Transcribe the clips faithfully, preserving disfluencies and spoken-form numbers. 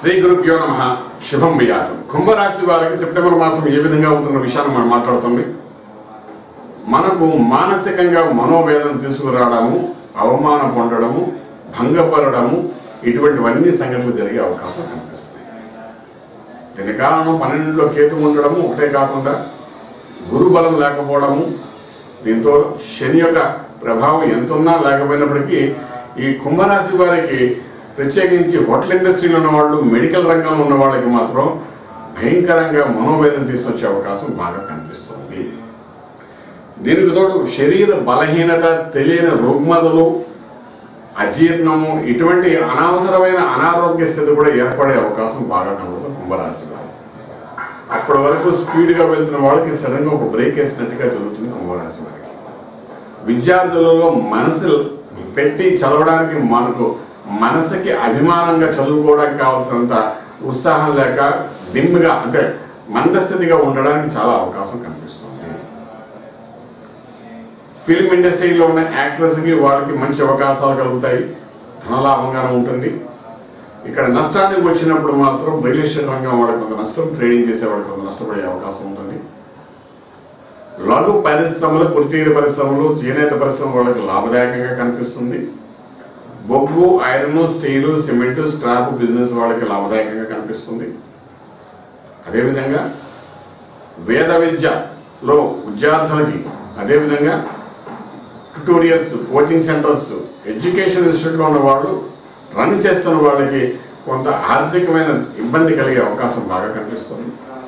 శ్రీ గురుభ్యో నమః. శుభం వియాతం. కుంభరాశి వారికి సెప్టెంబర్ మాసం ఏ విధంగా ఉంటున్న విషయాన్ని మనం మాట్లాడుతుంది. మనకు మానసికంగా మనోవేదన తీసుకురావడము, అవమానం పొందడము, భంగపడము, ఇటువంటివన్నీ సంఘటనలు జరిగే అవకాశం కనిపిస్తుంది. దీని కారణం పన్నెండులో కేతు ఉండడము ఒకటే కాకుండా గురుబలం లేకపోవడము, దీంతో శని యొక్క ప్రభావం ఎంత ఉన్నా లేకపోయినప్పటికీ ఈ కుంభరాశి వారికి ప్రత్యేకించి హోటల్ ఇండస్ట్రీలో ఉన్న వాళ్ళు, మెడికల్ రంగంలో ఉన్న వాళ్ళకి మాత్రం భయంకరంగా మనోవేదన తీసుకొచ్చే అవకాశం బాగా కనిపిస్తుంది. దీనికి తోడు శరీర బలహీనత, తెలియని రుగ్మతలు, అజీర్ణము, ఇటువంటి అనవసరమైన అనారోగ్య స్థితి కూడా ఏర్పడే అవకాశం బాగా కనబడుతుంది కుంభరాశి వారు. అప్పటి వరకు స్పీడ్గా వెళ్తున్న వాళ్ళకి సడన్గా ఒక బ్రేక్ వేసినట్టుగా జరుగుతుంది కుంభరాశి వారికి. విద్యార్థులలో మనసు పెట్టి చదవడానికి మనకు మనసుకి అభిమానంగా చదువుకోవడానికి కావాల్సినంత ఉత్సాహం లేక డిమ్గా అంటే మందస్థితిగా ఉండడానికి చాలా అవకాశం కనిపిస్తుంది. ఫిల్మ్ ఇండస్ట్రీలో ఉన్న యాక్టర్స్కి వాళ్ళకి మంచి అవకాశాలు కలుగుతాయి, ధనలాభంగానే ఉంటుంది. ఇక్కడ నష్టానికి వచ్చినప్పుడు మాత్రం రియల్ ఎస్టేట్ రంగం వాళ్ళకి కొంత నష్టం, ట్రేడింగ్ చేసే వాళ్ళకి కొంత నష్టపడే అవకాశం ఉంటుంది. లఘు పరిశ్రమలు, కుటీర పరిశ్రమలు, చేనేత పరిశ్రమ వాళ్ళకి లాభదాయకంగా కనిపిస్తుంది. బొగ్గు, iron, steel, cement, scrap business వాళ్ళకి లాభదాయకంగా కనిపిస్తుంది. అదేవిధంగా వేద విద్యలో విద్యార్థులకి, అదేవిధంగా ట్యూటోరియల్స్, కోచింగ్ సెంటర్స్, ఎడ్యుకేషన్ ఇన్స్టిట్యూట్లో ఉన్న వాళ్ళు రన్ చేస్తున్న వాళ్ళకి కొంత ఆర్థికమైన ఇబ్బంది కలిగే అవకాశం బాగా కనిపిస్తుంది.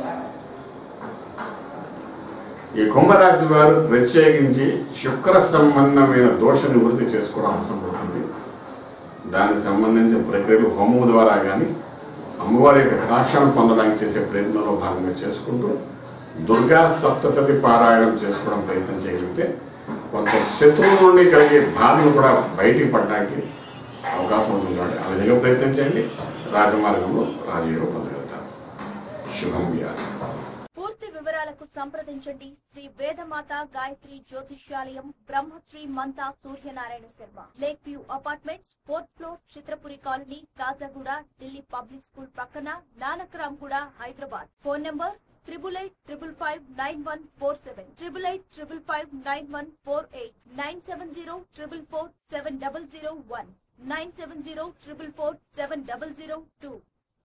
ఈ కుంభరాశి వారు ప్రత్యేకించి శుక్ర సంబంధమైన దోష నివృత్తి చేసుకోవడం అవసరం పడుతుంది. దానికి సంబంధించిన ప్రక్రియలు హోమం ద్వారా కానీ, అమ్మవారి యొక్క కటాక్షాన్ని పొందడానికి చేసే ప్రయత్నంలో భాగంగా చేసుకుంటూ దుర్గా సప్తసతి పారాయణం చేసుకోవడం ప్రయత్నం చేయగలిగితే కొంత శత్రువుల నుండి కలిగే బాధను కూడా బయటికి పడడానికి అవకాశం ఉంటుంది. ఆ విధంగా ప్రయత్నం చేయండి, రాజమార్గంలో రాజయోగం పొందగలుగుతారు. శుభం వ్యాధి. పూర్తి వివరాలకు సంప్రదించండి Shri Vedamata Gayatri Jyotishyalayam, Brahmasri Mantha Suryanarayana Sharma, lake view apartments, fourth floor, Chitrapuri colony, Kajaguda, Delhi public school పక్కన, Nanakram Guda, Hyderabad. Phone number triple eight triple five nine one four seven, triple eight triple five nine one four eight, nine seven zero triple four seven double zero one, nine seven zero triple four seven double zero two.